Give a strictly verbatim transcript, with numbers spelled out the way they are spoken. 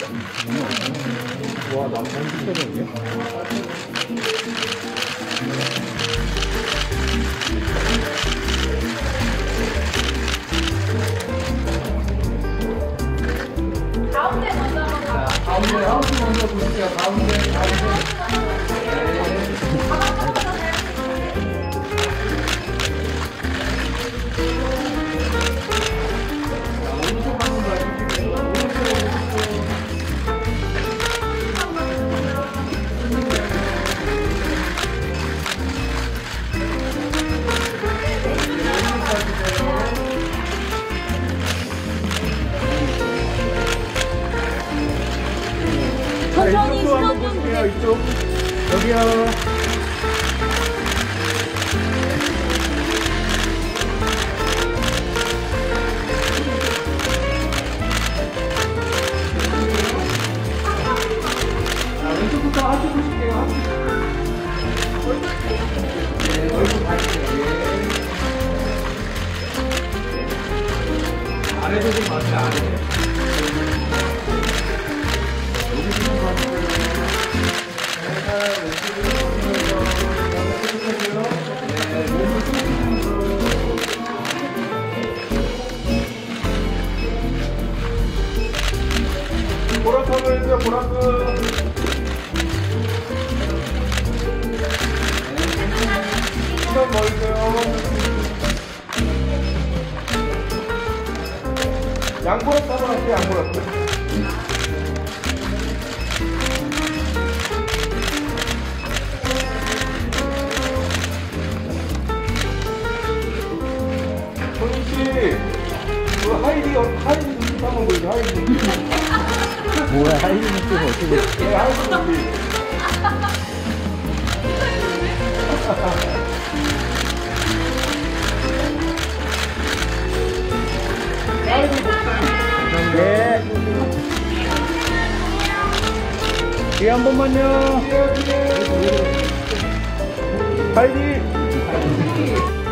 와, 남편 시켜줬네. 가운데 먼저 한번 가. 가운데 하우스 먼저 보실게요. 가운데, 가운데. 천천히 이쪽도 한번 보실게요. 이쪽. 여기요. 자, 왼쪽부터 하트 보실게요. 하트. 네, 얼굴 봐주세요. 예. 아래도 좀 봐주세요. 아래. 여기 좀 봐주세요. 보라색을 해주세요. 보라색. 시간 멀고요. 양보락 따로 할게요. 양보락. 그 하이디, 하이디 눈빛 한번 보여줘, 하이디 눈빛. 뭐야, 하이디 눈빛은 어떻게. 네, 하이디 눈빛. 하이디 눈빛. 네. 뒤에 한 번만요. 하이디.